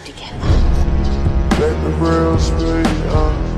have to get up. Let the rails be on.